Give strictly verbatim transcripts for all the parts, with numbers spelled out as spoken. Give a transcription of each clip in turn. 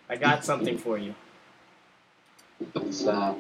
I got something for you. What's that?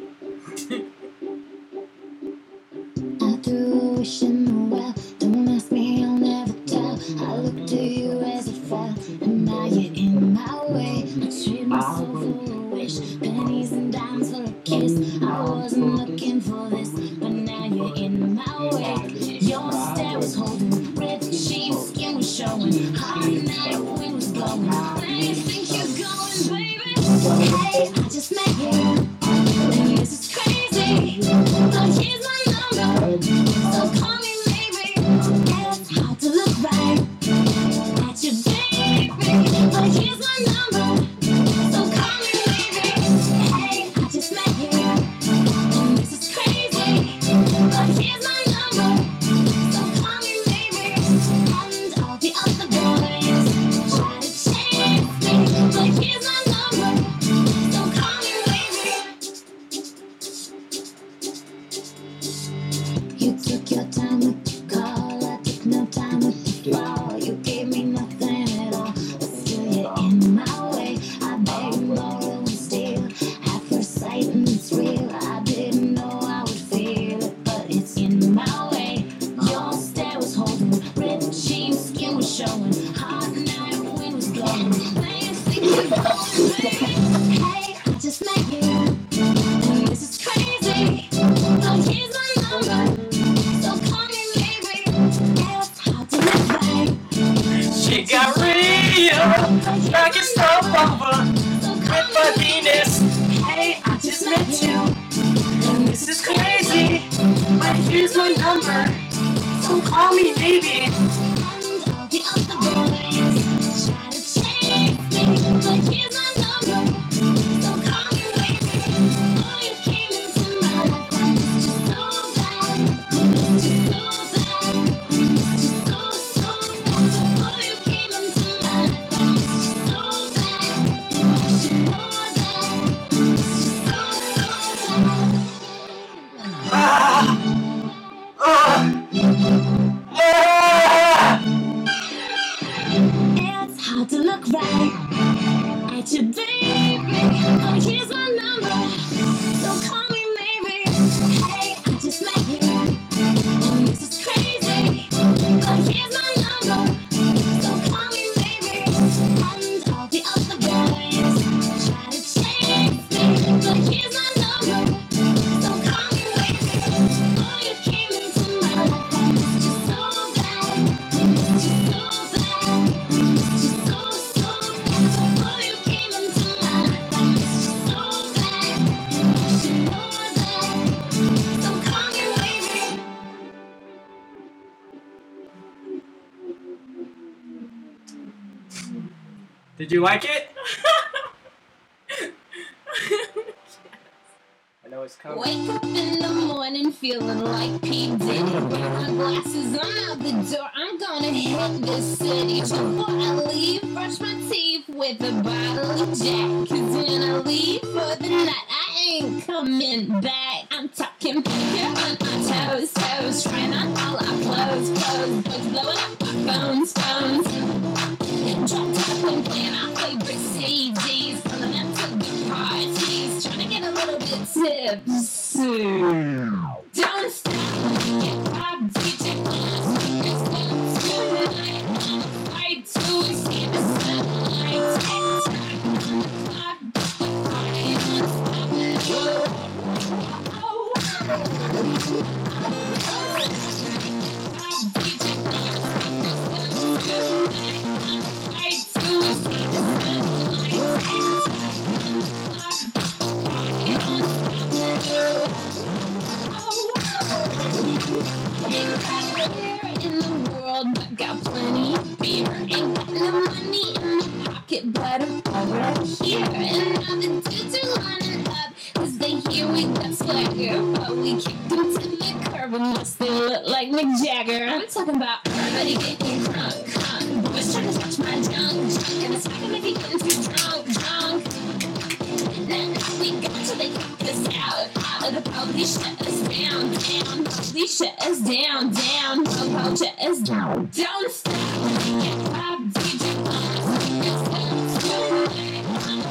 I threw a wish in the well. Don't ask me, I'll never tell. I looked to you as it fell, and now you're in my way. I trade my soul for a wish, pennies and dimes for a kiss. I wasn't looking for this, but now you're in my way. Your stare was holding, red sheets, skin was showing. Hot night, wind was blowing. Where you think you're going, baby? Hey, I just met you, and this is crazy. But here's my number, so call me maybe. Yeah, it's hard to look right at you, baby. But here's my number, so call me maybe. Hey, I just met you, and this is crazy. But here's my number, so call me maybe. And all the other boys try to chase me, but here's my number, so call me maybe. You took your time with the call, I took no time with the fall. You gave me nothing at all, but still you're in my way. I beg and borrow and steal, at first sight and it's real. I didn't know I would feel it, but it's in my way. Your stare was holding, red jeans, skin was showing. Hot night, wind was blowing. Where you think you're going, baby? Hey, I just met you, and this is crazy. But here's my number, so call me maybe. Yeah, it's hard to look right. She got real, like it's all over with my Venus. Hey, I just met you, and this is crazy. But here's my number, so call me maybe. And all the other boys try to chase me, but here's my number, so call me maybe. Oh, you came into my life, I missed you so bad, missed you so bad, missed you so, so bad. Oh, you came into my life, I missed you so bad, missed you know that, missed you so, so bad. Ah! Ah! Ah! It's hard to look right at you, baby. Oh, here's my number, so call me maybe. Hey, I just met you, and this is crazy. But here's my number, so call me maybe. And all the other boys try to chase me, but here's my number, so call me maybe. Oh, you came into my life, I missed you so bad, missed you so bad, missed you so, so bad. Oh, you came into my life, I missed you so bad, missed you know that, so call me maybe. Did you like it? I know it's coming. Wake up in the morning feeling like P. Diddy. Got my glasses, I'm out the door. I'm gonna hit this city. Before I leave, brush my teeth with a bottle of Jack. Cause when I leave for the night, I ain't coming back. I'm talking here on our toes, toes. Trying on all our clothes, clothes. Bugs blowing up our phones, phones. Dropped up and playing our favorite C Ds. Pulling up to the parties. Trying to get a little bit tipsy. Don't stop, get pop, D J Blast. It's dance tonight. On a flight to see the sunlight. Tick-tock, the party don't stop. Oh, pop, D J Blast. It's dance tonight. On a flight to see the sunlight. Tick-tock, the party don't stop. Ain't got beer in the world, but got plenty of beer. Ain't got no money in my pocket, but I'm already here. And now the dudes are lining up, cause they hear we got swagger. But we kicked them to the curb unless they look like Mick Jagger. I'm talking about everybody getting drunk, drunk. Boys trying to touch my junk, junk. And it's not gonna make you getting too drunk, drunk. Now, now we got till they kick us out, out of the police shut us down, down. Police shut us down, down. Po-po shut us down. Don't stop, get pop, D J Blast. It's dance tonight.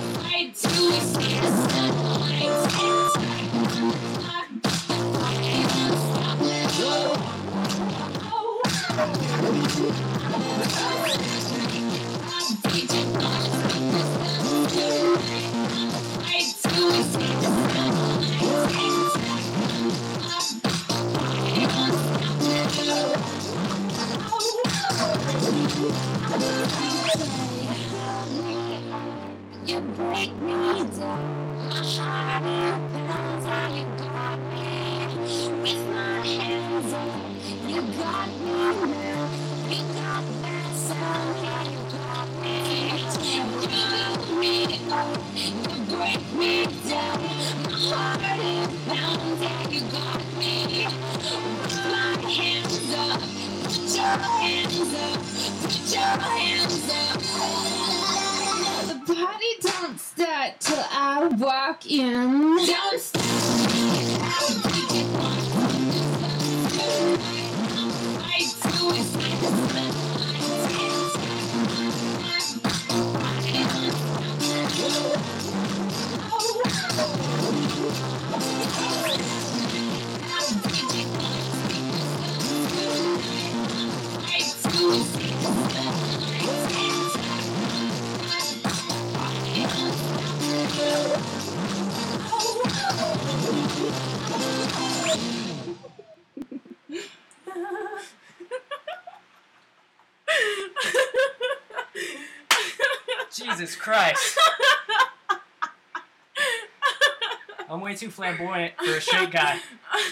You break me down. My heart pounds how you got me. With my hands up, you got me now. You got that sound, yeah, you got me. You build me up, you break me down. My heart pounds, yeah, you got me. With my hands up, put your hands up, put your hands up. The party don't start till I walk in. Don't stop. Jesus Christ. I'm way too flamboyant for a straight guy.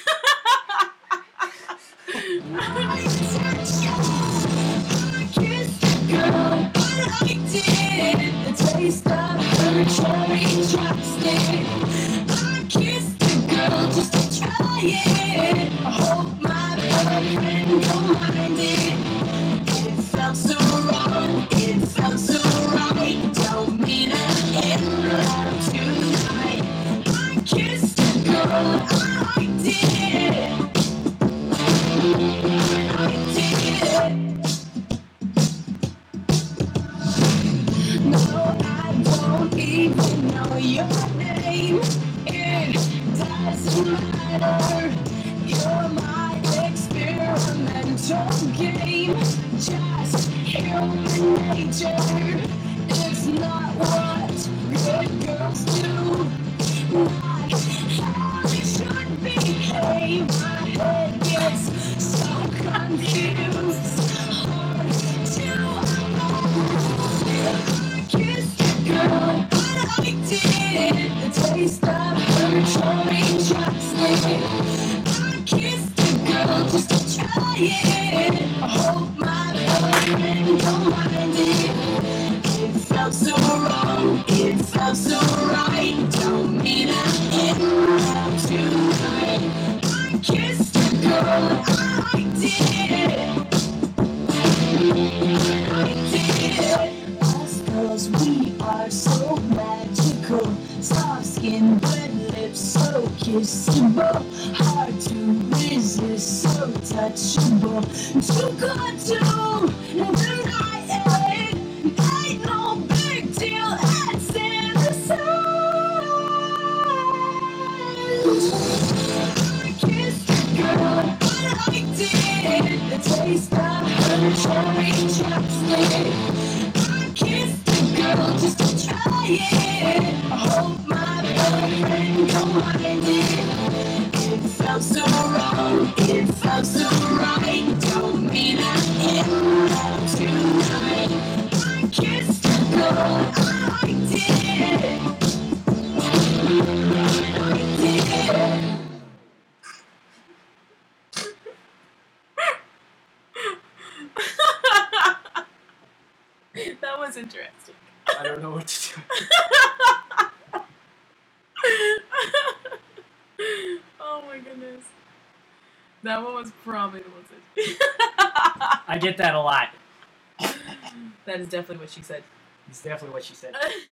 Girl, what I did, the taste of her cherry chopstick. I kissed the girl just to try it. I hope my boyfriend don't mind it. It felt so wrong, it felt so right. Don't mean I end love tonight. I kissed the girl, I did. I did. No, I don't even know your name. It doesn't matter. You're my experimental game. Just human nature. It's not what good girls do. Not how they should behave. My head gets so confused. Hard to I kissed the girl, but I did. The taste of her cherry chopstick. I kissed the girl just to try it. I hope my boyfriend don't mind it. It felt so wrong, it felt so right. Don't mean I end love tonight. I kissed the girl, I did. I did. Us girls, we are so magical. Soft skin, red lips, so kissable. Hard to resist, so touchable. Too good to deny it. Ain't no big deal, it's in the signs. I kissed the girl, but I did. The taste of her cherry chopstick. I kissed the girl just to try it. I hope my boyfriend don't mind it. It felt so wrong, it felt so right. Don't mean I end love tonight. I kissed the girl, I did. I did. That was interesting. I don't know what to do. Oh my goodness. That one was probably the most interesting. I get that a lot. That is definitely what she said. It's definitely what she said.